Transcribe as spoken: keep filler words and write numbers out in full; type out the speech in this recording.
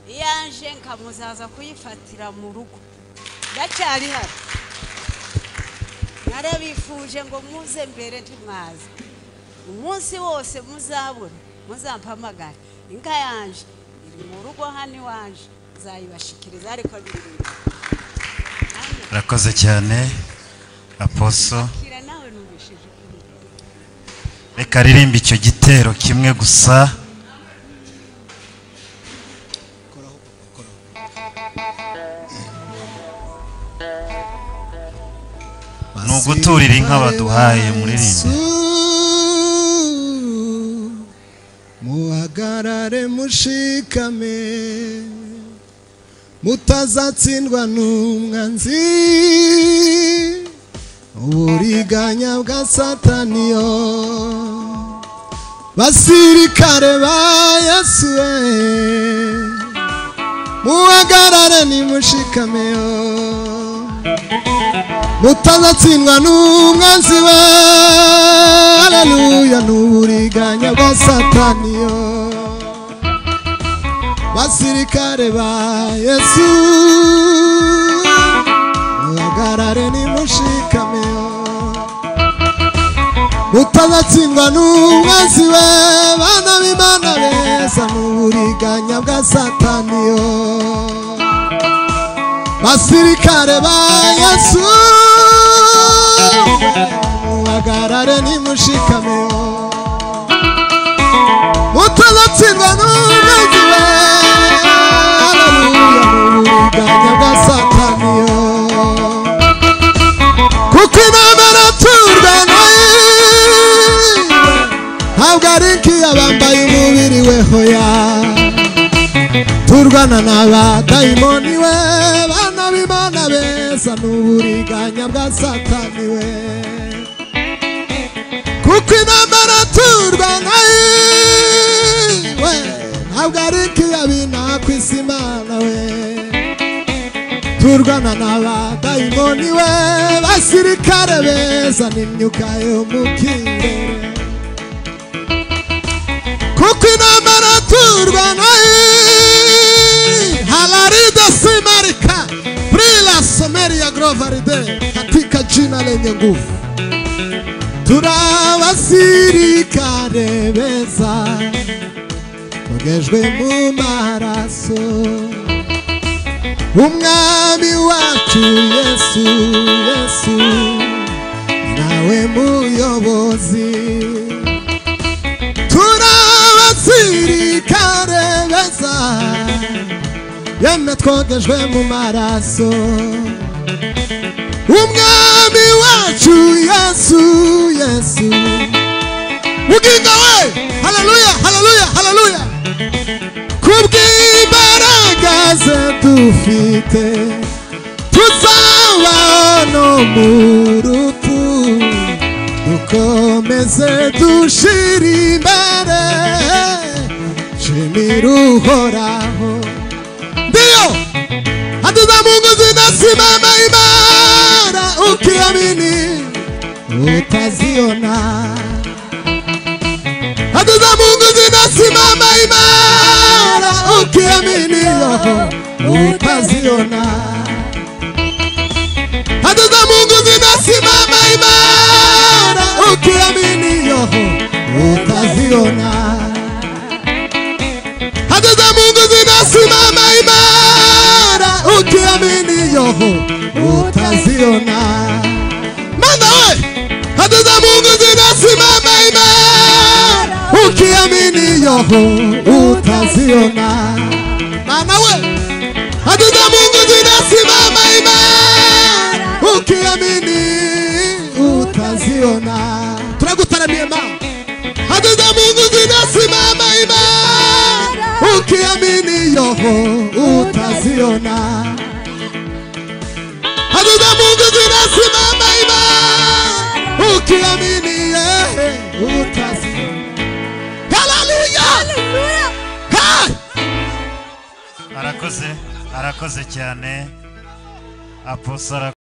yanje nkamuzaza kuyifatira mu rugo ndacyari hano narabifuje ngo muze mbere ntimwaza umunsi wose muzabura muzampamagara inka yanje iri mu rugo hano iwanje nzayibashikiriza ariko biri Rakoze cyane Apostle reka ririmba icyo gitero kimwe gusa nuguturira inka baduhaye muririmbe muhagarare mushikame mutazatsindwa n'umwanzi uburiganya bwa sataniyo basirikare ba Yesu muhagarare nimushikameyo mutazatsindwa n'umwanzi we haleluya n'uburiganya bwa sataniyo basirikare ba Yesu muhagarare nimushikameyo mutazatsindwa n'umwanzi we bana b'Imana beza n'uburiganya bwa sataniyo basirikare ba Yesu muhagarare nimushikameyo mutazatsindwa n'umwanzi we haleluya n'uburiganya bwa sataniyo kuko intambara turwana ntabwo ari nk'iyabambaye umubiri we hoya turwana n'abadayimoni we bana b'Imana beza n'uburiganya bwa satani we kuko intambara turwana we ntabwo ari nk'iyabina ku isi Imana we turwana n'abadayimoni we basirikare beza n'imyuka yo mu kirere kuko intambara turwana halarida simarika prila someria grovaride katika jina lenye nguvu turabasirikare beza tugejwe mu maraso umwami wacu Yesu Yesu nawe muyobozi turabasirikare beza yemwe twogejwe mu maraso umwami wacu Yesu Yesu muginga we haleluya haleluya haleluya kubw'imbaraga ze dufite tuzabaho no mu rupfu dukomeze dushira imbere shimira Uhoraho ndio hatuza Mungu zinasimama imara ukiamini utaziona hatuza Mungu zinasimama imara ukiamini utaziona hatuza Mungu zinasimama imara ukiamini utaziona hatuza Mungu zinasimama imara ukiamini utaziona manda we hatuza Mungu zinasimama imara ukiamini utaziona mana we hatuza Mungu zinasimama imara ukiamini utaziona turagutaramye ma hatuza Mungu zinasimama imara ukiamini utaziona hatuza Mungu zinasimama imara ukiamini utaziona haleluya arakoze arakoze cyane Apostle